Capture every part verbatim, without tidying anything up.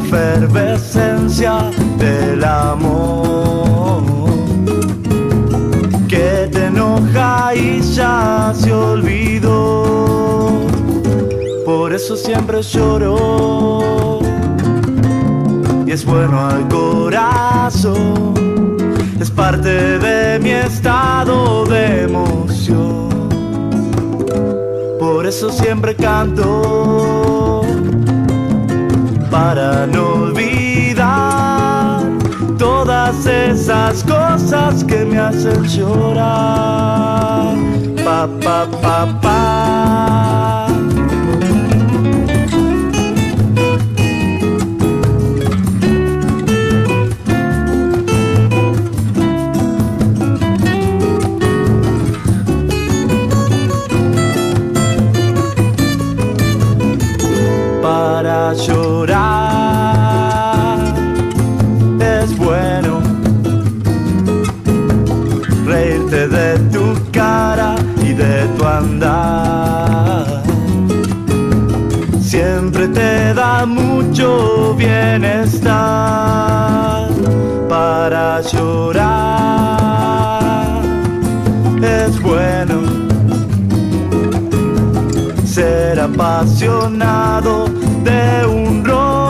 efervescencia del amor que te enoja y ya se olvidó. Por eso siempre lloro y es bueno al corazón, es parte de mi estado de emoción. Por eso siempre canto, para no olvidar todas esas cosas que me hacen llorar. Pa, pa, pa, pa. Para llorar es bueno reírte de tu cara y de tu andar. Siempre te da mucho bienestar. Para llorar es bueno ser apasionado de un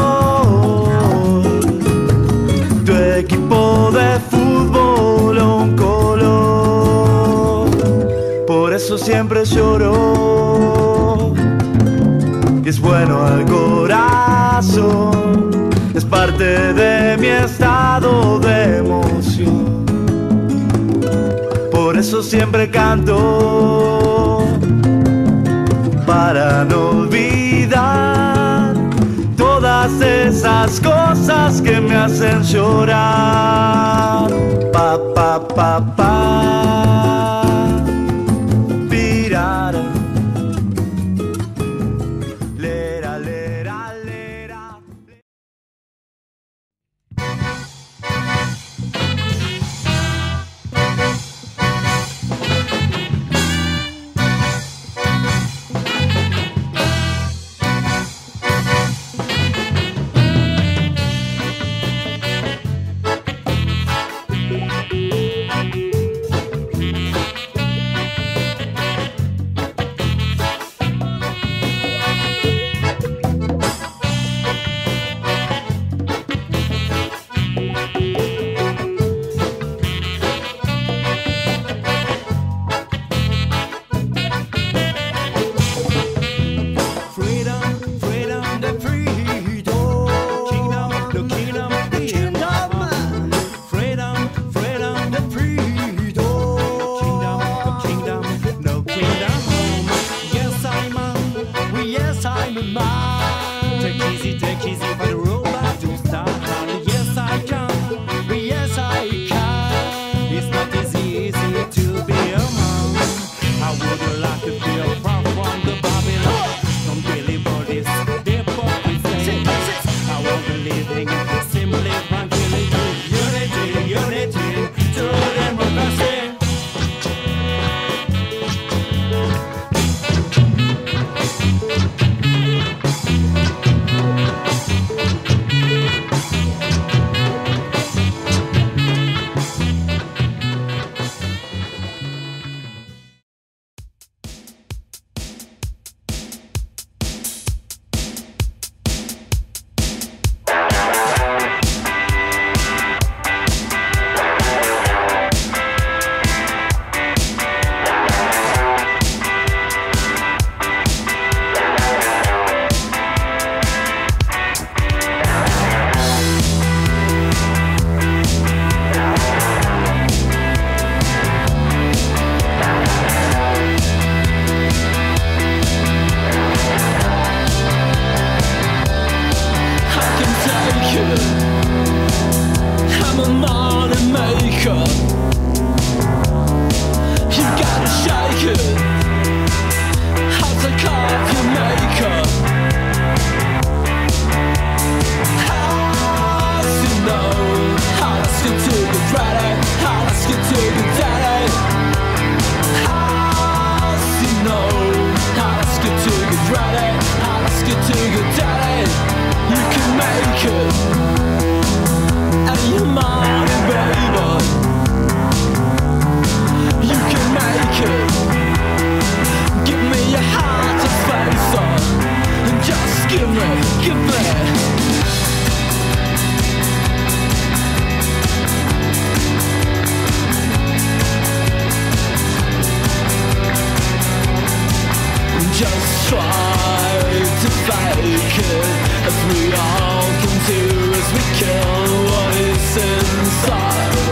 rol, tu equipo de fútbol o un color. Por eso siempre lloro y es bueno al corazón, es parte de mi estado de emoción. Por eso siempre canto, para no olvidar todas esas cosas que me hacen llorar. Pa, pa, pa, pa. Pirara. Lera, lera, lera. we all can do is we kill what is inside,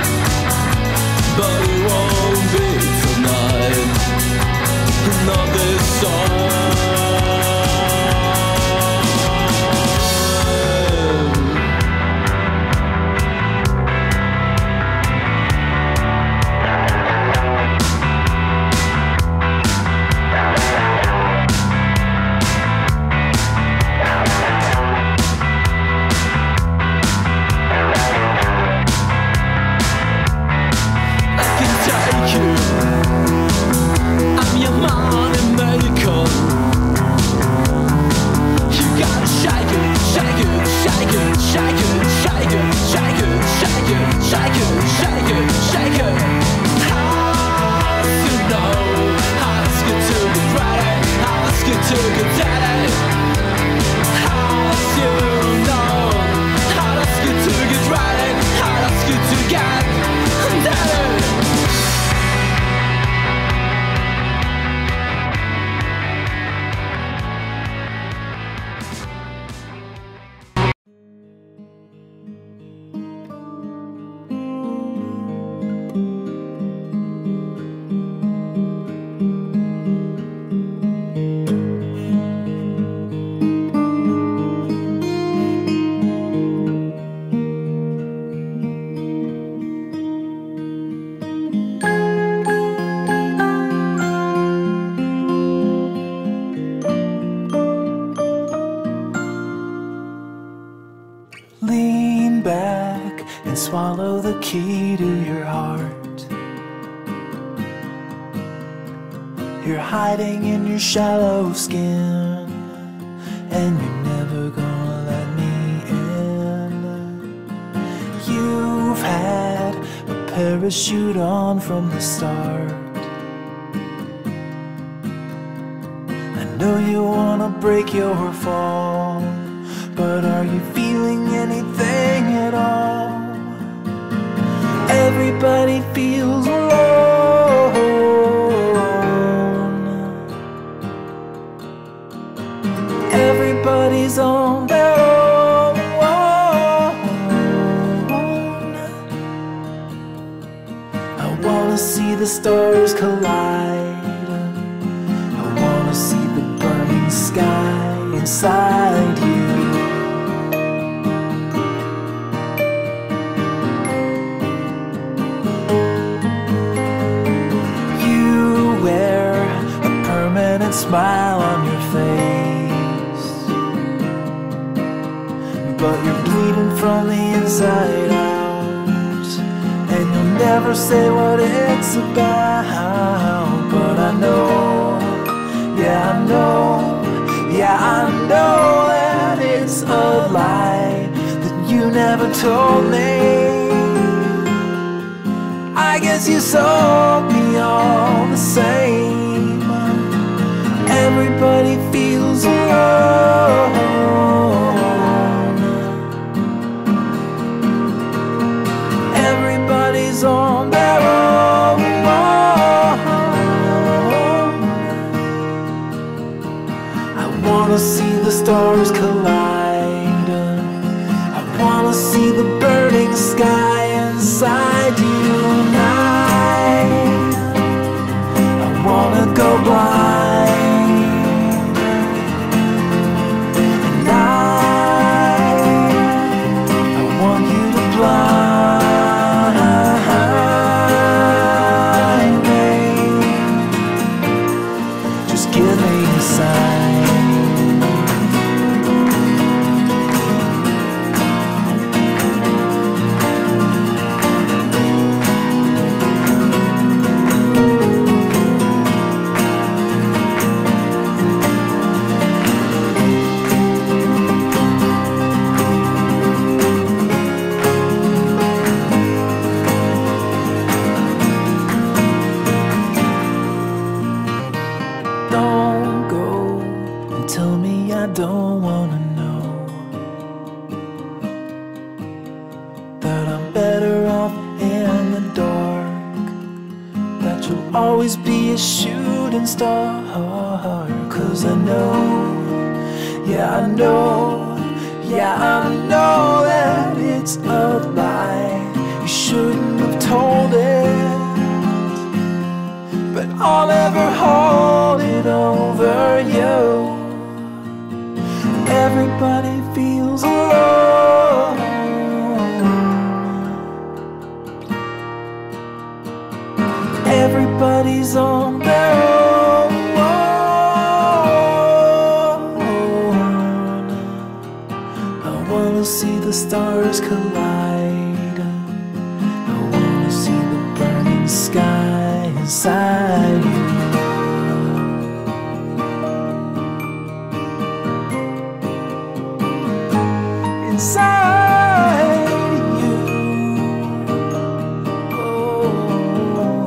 but it won't be tonight, not this time. I'm your money maker. You gotta shake it, shake it, shake it, shake it, shake it, shake it, shake it, shake it, shake it, shake it. How to know? How to get to get ready? How to get to get daddy? How to know? How to get to get ready? How to get to get daddy? Lean back and swallow the key to your heart. You're hiding in your shallow skin, and you're never gonna let me in. You've had a parachute on from the start. I know you wanna break your fall, but are you feeling anything at all? Everybody feels alone. Everybody's on their own. I wanna see the stars collide. I wanna see the burning sky inside you. Smile on your face, but you're bleeding from the inside out, and you'll never say what it's about. But I know, yeah I know, yeah I know that it's a lie that you never told me. I guess you sold me all the same. Everybody feels alone. Everybody's on their own. I wanna see the stars collide. I wanna see the burning sky inside you. And I, I wanna go blind. don't wanna know that I'm better off in the dark, that you'll always be a shooting star. Cause I know, yeah I know Yeah, I know that it's a lie. You shouldn't have told it, but I'll never hold it over you. Everybody feels alone. Everybody's on their own. I wanna see the stars collide. I wanna see the burning sky inside you. Inside you. Oh.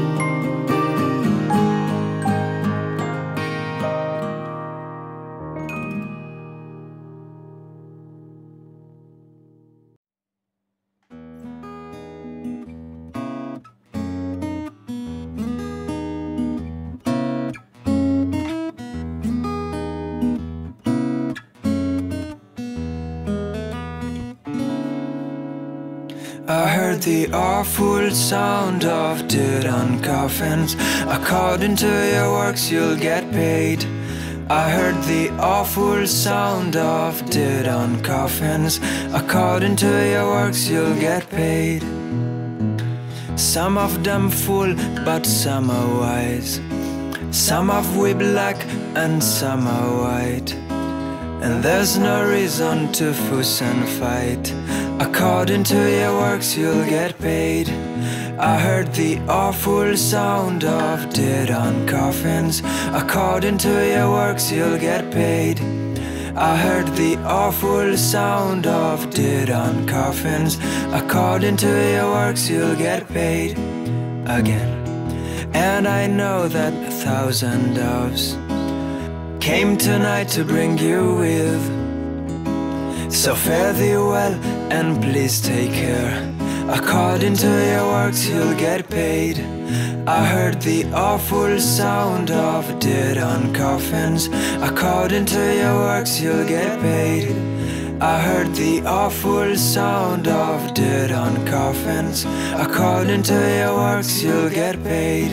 I heard the awful sound of dead on coffins. According to your works you'll get paid. I heard the awful sound of dead on coffins. According to your works you'll get paid. Some of them fool, but some are wise. Some of we black and some are white. And there's no reason to fuss and fight. According to your works you'll get paid. I heard the awful sound of dead on coffins. According to your works you'll get paid. I heard the awful sound of dead on coffins. According to your works you'll get paid again. And I know that a thousand doves came tonight to bring you with. So fare thee well and please take care. According to your works you'll get paid. I heard the awful sound of dead on coffins. According to your works you'll get paid. I heard the awful sound of dead on coffins. According to your works you'll get paid.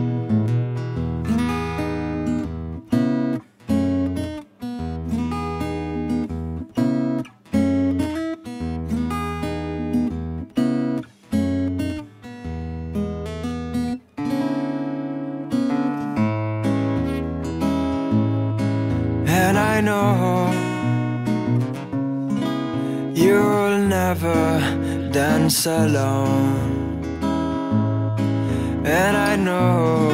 And I know you'll never dance alone. And I know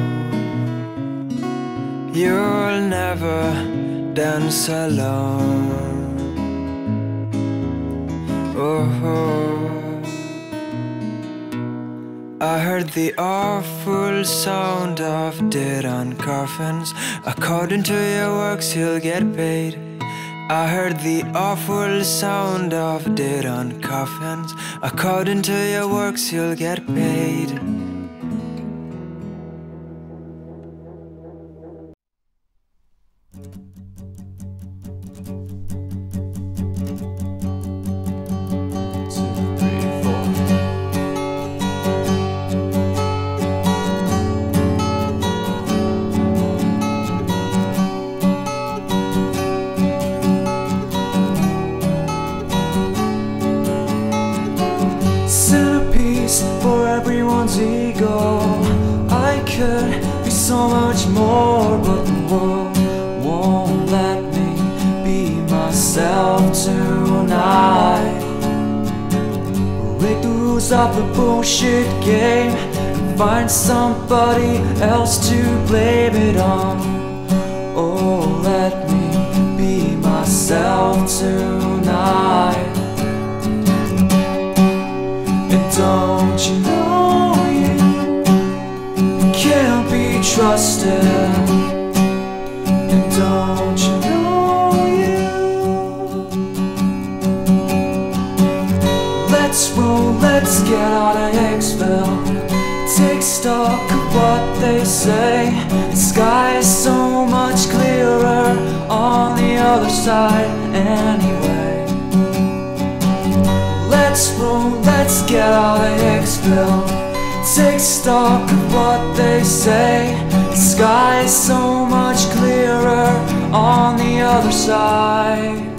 you'll never dance alone. Oh, I heard the awful sound of dead on coffins. According to your works you'll get paid. I heard the awful sound of dead on coffins. According to your works you'll get paid. Centerpiece for everyone's ego. I could be so much more, but the world won't let me be myself tonight. Break the rules of the bullshit game and find somebody else to blame it on. Oh, let me be myself tonight. Don't you know you can't be trusted? And don't you know you? Let's roll, let's get out of Hicksville. Take stock of what they say. The sky is so much clearer on the other side anyway. let's get all the eggs filled. Take stock of what they say. The sky is so much clearer on the other side.